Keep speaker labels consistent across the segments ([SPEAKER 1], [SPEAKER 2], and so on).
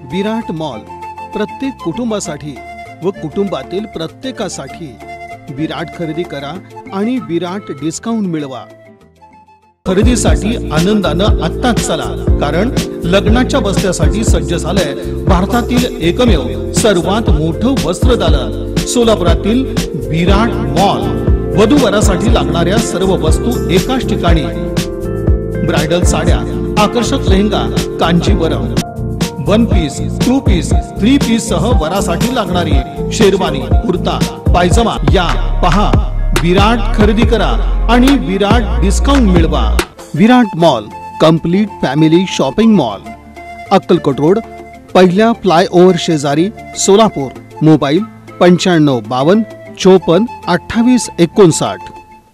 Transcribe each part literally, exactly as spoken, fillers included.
[SPEAKER 1] विराट mall प्रत्येक कुटुंबासाठी व कुटुंबातील प्रत्येकासाठी विराट खरेदी करा आणि विराट डिस्काउंट मिळवा। खरेदीसाठी आनंदानं आत्ताच चला, कारण लग्नाच्या बस्त्यासाठी सज्ज झालंय भारतातील एकमेव सर्वात मोठं वस्त्रदालन सोलापुरातील विराट मॉल। वधूवरासाठी लागणाऱ्या सर्व वस्तू एकाच ठिकाणी। ब्राइडल साड्या, आकर्षक lehenga, Kanjeevaram, one piece, two piece, three piece सह वरासाठी लागणारी शेरवानी, कुर्ता, पायजमा या पहा। विराट खरेदी करा आणि विराट डिस्काउंट मिळवा। Virat mall complete family shopping mall, Akkalkot road, पहिल्या फ्लायओव्हर शेजारी, सोलापूर। मोबाईल पंच्याण्णव बावन्न चोपन्न अठ्ठावीस एकोणसाठ।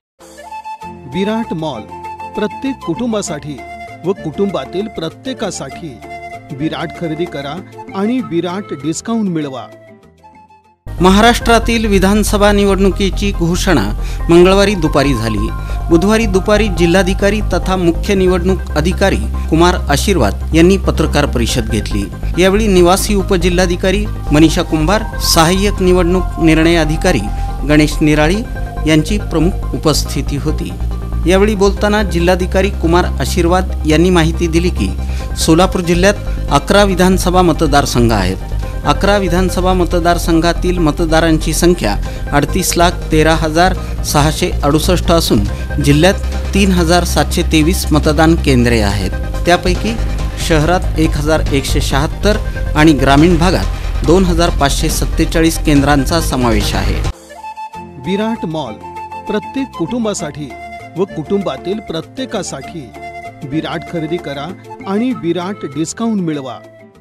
[SPEAKER 1] विराट मॉल प्रत्येक कुटुंबासाठी व कुटुंबातील प्रत्येकासाठी विराट खरेदी करा आणि विराट डिस्काउंट मिळवा।
[SPEAKER 2] महाराष्ट्रातील विधानसभा निवडणुकीची घोषणा मंगळवारी दुपारी झाली। बुधवारी दुपारी जिल्हाधिकारी तथा मुख्य निवडणूक अधिकारी कुमार आशीर्वाद यांनी पत्रकार परिषद घेतली। यावेळी निवासी उपजिल्हाधिकारी मनीषा कुंभार, सहाय्यक निवडणूक निर्णय अधिकारी गणेश निराळी यांची प्रमुख उपस्थिती होती। यावेळी बोलताना जिल्हाधिकारी कुमार आशीर्वाद यांनी माहिती दिली की सोलापूर जिल्ह्यात अकरा विधानसभा मतदारसंघ आहेत। अकरा विधानसभा मतदारसंघातील मतदारांची संख्या अडतीस लाख तेरा हजार सहाशे अडुसष्ट असून जिल्ह्यात तीन हजार सातशे तेवीस मतदान केंद्रे आहेत। त्यापैकी शहरात एक हजार एकशे शहात्तर आणि ग्रामीण भागात दोन हजार पाचशे सत्तेचाळीस केंद्रांचा समावेश आहे।
[SPEAKER 1] विराट मॉल प्रत्येक कुटुंबासाठी व कुटुंबातील प्रत्येकासाठी विराट खरेदी करा आणि विराट डिस्काउंट मिळवा।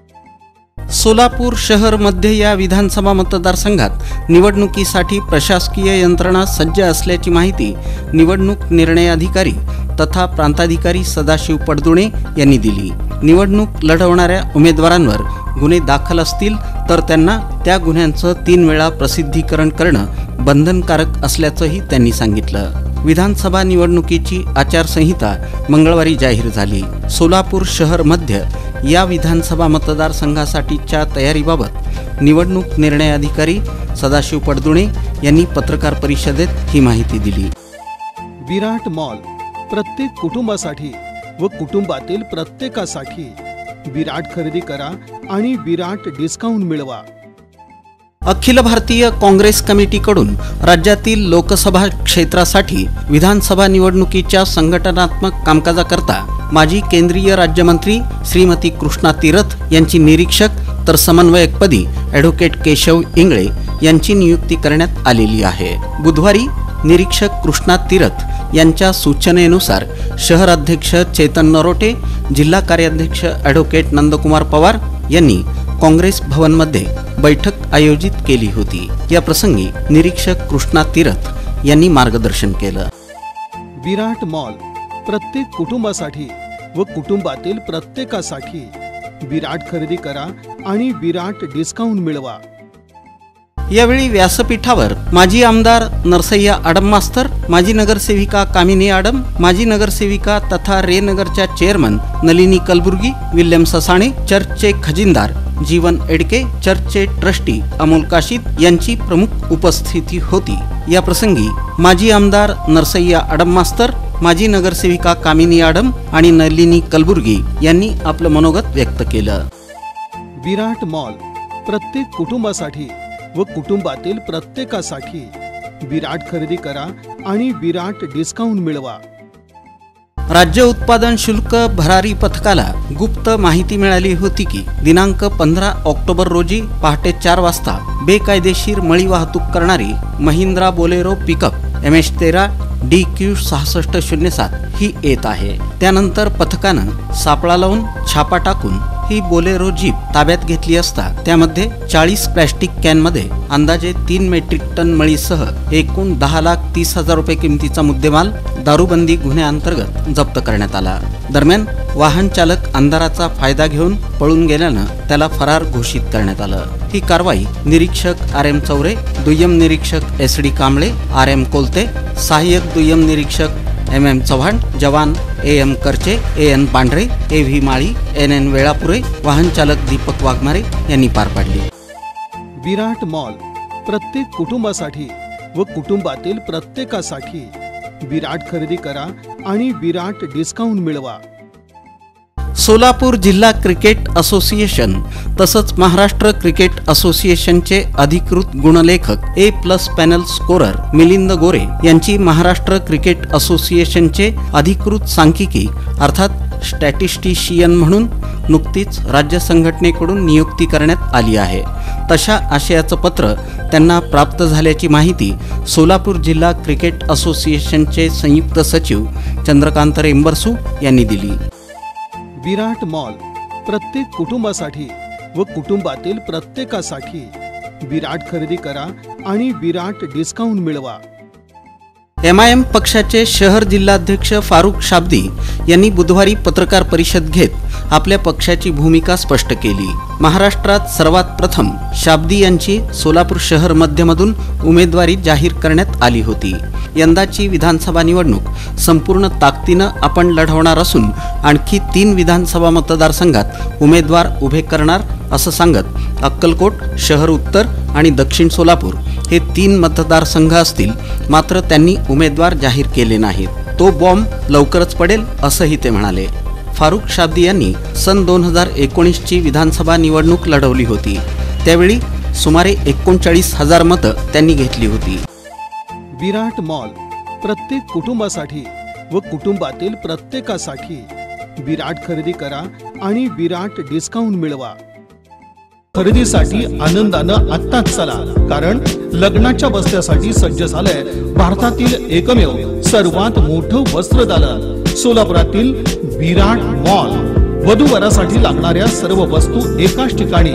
[SPEAKER 2] सोलापूर शहर मध्ये या विधानसभा मतदारसंघात निवडणुकीसाठी प्रशासकीय यंत्रणा सज्ज असल्याची माहिती निवडणूक निर्णय अधिकारी तथा प्रांताधिकारी सदाशिव पडदुणे यांनी दिली। निवडणूक लढवणाऱ्या उमेदवारांवर गुन्हे दाखल असतील तर त्यांना त्या गुन्ह्यांचं तीन वेळा प्रसिद्धीकरण करणं बंधनकारक असल्याचंही त्यांनी सांगितलं। विधानसभा निवडणुकीची आचारसंहिता मंगळवारी जाहीर झाली। सोलापूर शहर मध्य या विधानसभा मतदारसंघासाठीच्या तयारीबाबत निवडणूक निर्णय अधिकारी सदाशिव पडदुणे यांनी पत्रकार परिषदेत ही माहिती दिली।
[SPEAKER 1] विराट मॉल प्रत्येक कुटुंबासाठी व कुटुंबातील प्रत्येकासाठी विराट खरेदी करा आणि विराट डिस्काउंट मिळवा।
[SPEAKER 2] अखिल भारतीय काँग्रेस कमिटीकडून राज्यातील लोकसभा क्षेत्रासाठी विधानसभा निवडणुकीच्या संघटनात्मक कामकाजाकरता माजी केंद्रीय राज्यमंत्री श्रीमती कृष्णा तीरथ यांची निरीक्षक तर समन्वयकपदी ॲडव्होकेट केशव इंगळे यांची नियुक्ती करण्यात आलेली आहे। बुधवारी निरीक्षक कृष्णा तीरथ यांच्या सूचनेनुसार शहर अध्यक्ष चेतन नरोटे, जिल्हा कार्याध्यक्ष ॲडव्होकेट नंदकुमार पवार यांनी काँग्रेस भवनमध्ये बैठक आयोजित केली होती। या प्रसंगी निरीक्षक कृष्णा तीरथ यांनी मार्गदर्शन केलं।
[SPEAKER 1] विराट मॉल प्रत्येक कुटुंबासाठी व कुटुंबातील प्रत्येकासाठी विराट खरेदी करा आणि विराट डिस्काउंट मिळवा।
[SPEAKER 2] यावेळी व्यासपीठावर माजी आमदार नरसय्या आडम मास्तर, माजी नगरसेविका कामिनी आडम, माजी नगरसेविका तथा रे नगरच्या चेअरमन नलिनी कलबुर्गी, विल्यम ससाणे, चर्चचे खजिनदार जीवन एडके, चर्चचे ट्रस्टी अमोल काशीद यांची प्रमुख उपस्थिती होती। या प्रसंगी माजी आमदार नरसय्या आडम मास्तर, माजी नगरसेविका कामिनी आडम आणि नलिनी कलबुर्गी यांनी आपलं मनोगत व्यक्त केलं।
[SPEAKER 1] विराट मॉल प्रत्येक कुटुंबासाठी व कुटुंबातील प्रत्येकासाठी विराट खरेदी करा आणि विराट डिस्काउंट मिळवा।
[SPEAKER 2] राज्य उत्पादन शुल्क भरारी पथकाला गुप्त माहिती मिळाली होती की दिनांक पंधरा ऑक्टोबर रोजी पहाटे चार वाजता बेकायदेशीर मळी वाहतूक करणारी Mahindra Bolero pickup M H तेरा डी क्यू सहासष्ट शून्य सात ही येत आहे। त्यानंतर पथकानं सापळा लावून छापा टाकून ही बोलेरो जीप ताब्यात घेतली असता त्यामध्ये चाळीस प्लॅस्टिक कॅनमध्ये अंदाजे तीन मेट्रिक टन मळीसह एकूण दहा लाख तीस हजार रुपये किमतीचा मुद्देमाल दारूबंदी गुन्ह्याअंतर्गत जप्त करण्यात आला। दरम्यान वाहन चालक अंधाराचा फायदा घेऊन पळून गेल्यानं त्याला फरार घोषित करण्यात आलं। ही कारवाई निरीक्षक आर एम चौरे, दुय्यम निरीक्षक S D Kamble, R M Kolte, सहाय्यक दुय्यम निरीक्षक एम एम चव्हाण, जवान ए एम करचे, A N Pandhare, A V Mali, N N Velapure, वाहन चालक दीपक वाघमारे यांनी पार पाडली.
[SPEAKER 1] विराट मॉल प्रत्येक कुटुंबासाठी व कुटुंबातील प्रत्येकासाठी विराट खरेदी करा आणि विराट डिस्काउंट मिळवा.
[SPEAKER 2] सोलापूर जिल्हा क्रिकेट असोसिएशन तसंच महाराष्ट्र क्रिकेट असोसिएशनचे अधिकृत गुणलेखक A plus panel scorer Milind Gore यांची महाराष्ट्र क्रिकेट असोसिएशनचे अधिकृत सांख्यिकी अर्थात स्टॅटिस्टिशियन म्हणून नुकतीच राज्य संघटनेकडून नियुक्ती करण्यात आली आहे. तशा आशयाचं पत्र त्यांना प्राप्त झाल्याची माहिती सोलापूर जिल्हा क्रिकेट असोसिएशनचे संयुक्त सचिव चंद्रकांत रेंबरसू यांनी दिली.
[SPEAKER 1] विराट मॉल प्रत्येक कुटुंबासाठी व कुटुंबातील प्रत्येकासाठी विराट खरेदी करा आणि विराट डिस्काउंट मिळवा.
[SPEAKER 2] एम आय एम पक्षाचे शहर जिल्हाध्यक्ष फारुख शाब्दी यांनी बुधवारी पत्रकार परिषद घेत आपल्या पक्षाची भूमिका स्पष्ट केली. महाराष्ट्रात सर्वात प्रथम शाब्दी यांची सोलापूर शहर मध्यमधून उमेदवारी जाहीर करण्यात आली होती. यंदाची विधानसभा निवडणूक संपूर्ण ताकदीनं आपण लढवणार असून आणखी तीन विधानसभा मतदारसंघात उमेदवार उभे करणार असं सांगत अक्कलकोट, शहर उत्तर आणि दक्षिण सोलापूर हे तीन मतदारसंघ असतील. मात्र त्यांनी उमेदवार जाहीर केले नाहीत. तो बॉम्ब लवकरच पडेल असंही ते म्हणाले. फारुख शाब्दी यांनी सन दोन हजार एकोणीसची विधानसभा निवडणूक लढवली होती. त्यावेळी सुमारे एकोणचाळीस हजार मतं त्यांनी घेतली होती.
[SPEAKER 1] विराट मॉल प्रत्येक कुटुंबासाठी व कुटुंबातील प्रत्येकासाठी विराट खरेदी करा आणि विराट डिस्काउंट मिळवा. खरेदीसाठी आनंदानं आत्ताच चला, कारण लग्नाच्या बस्त्यासाठी सज्ज झालंय भारतातील एकमेव सर्वात मोठं वस्त्रदालन सोलापुरातील विराट मॉल. वधूवरासाठी लागणाऱ्या सर्व वस्तू एकाच ठिकाणी.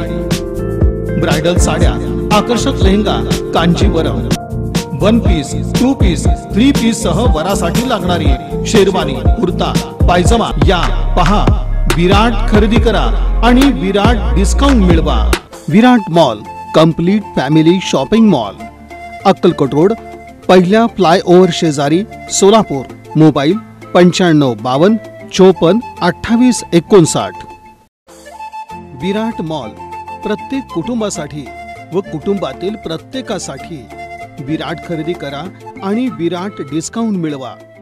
[SPEAKER 1] ब्रायडल साड्या, आकर्षक lehenga, Kanjeevaram, one piece, two piece, three piece सह वरासाठी लागणारी शेरवानी, कुर्ता, पायजमा या पहा. विराट खरेदी करा आणि विराट डिस्काउंट मिळवा. Virat mall complete family shopping mall, Akkalkot road, पहिल्या फ्लायओव्हर शेजारी, सोलापूर. मोबाईल पंच्याण्णव बावन्न चोपन्न अठ्ठावीस एकोणसाठ. विराट मॉल प्रत्येक कुटुंबासाठी व कुटुंबातील प्रत्येकासाठी विराट खरेदी करा आणि विराट डिस्काउंट मिळवा.